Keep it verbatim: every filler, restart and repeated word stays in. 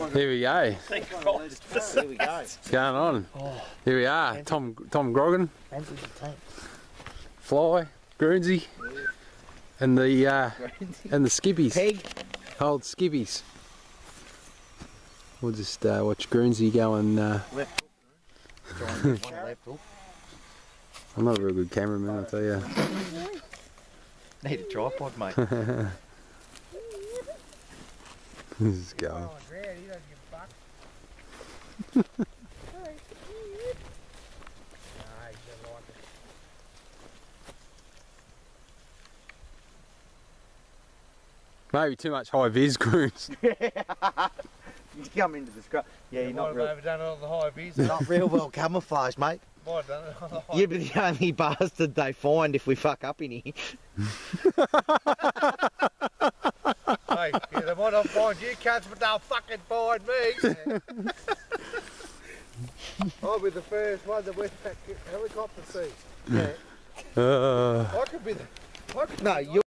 Here we go. Here we go. What's going on? Here we are. Tom Tom Groggin, Fly, Guernsey, and the uh, and the skibbies. Peg. Old skibbies. We'll just uh, watch Guernsey go and. Uh, Left hook. One left hook. I'm not a very good cameraman, I'll tell you. Need a tripod, mate. This is going. Maybe too much high vis, Groons. You come into the scrub. Yeah, you're not real. Done it on the high vis. Not real well camouflaged, mate. Might have done it on the high You'd be the only bastard they find if we fuck up in here. Hey, yeah, they might not find you cats, but they'll fucking find me. I'll be the first one that went that helicopter seat. Yeah. Uh. I could be the. I could No, be, you.